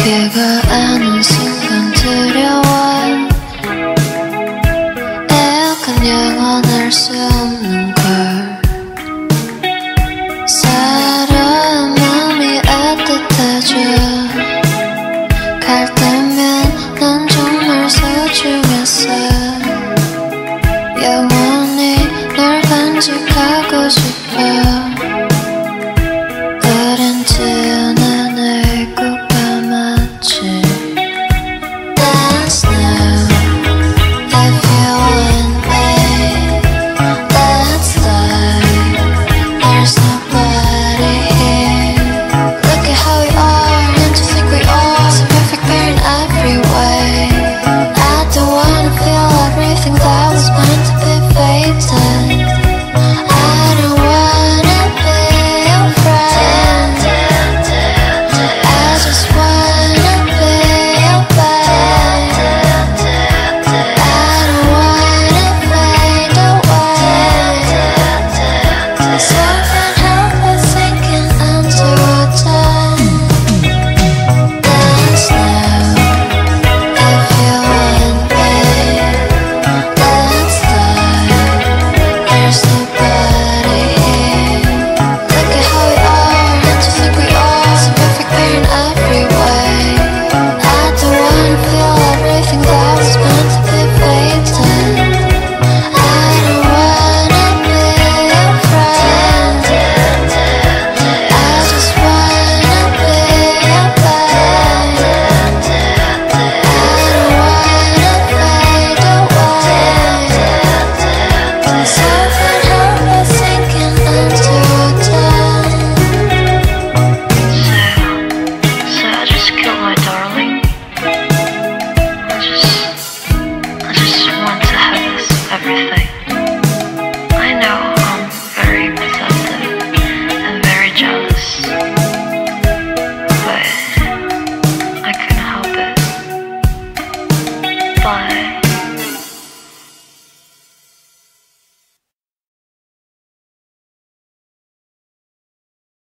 비가 아는 순간 두려워 약간 영원할 수 없는 걸 사람 마음이 애틋해져 갈 때면 난 정말 소중했어 영원히 널 간직하고 싶어 어린 튀어나온 꼭 감았지 Dance now if you want me Let's die There's nobody here Look at how we are and to think we are So perfect pair in every way I don't wanna feel everything that was meant to be fated I don't wanna be your friend I just wanna be your babe I don't wanna fade away So I can't help but thinking underwater Dance now if you want me Let's die There's nobody here Look at how we are and to think we are So perfect pair in every way I don't wanna feel everything that was meant to be fated I don't wanna be your friend I just wanna be your babe I don't wanna fade away So I can't help but thinking underwater So I just killed my darling I just want to have this everything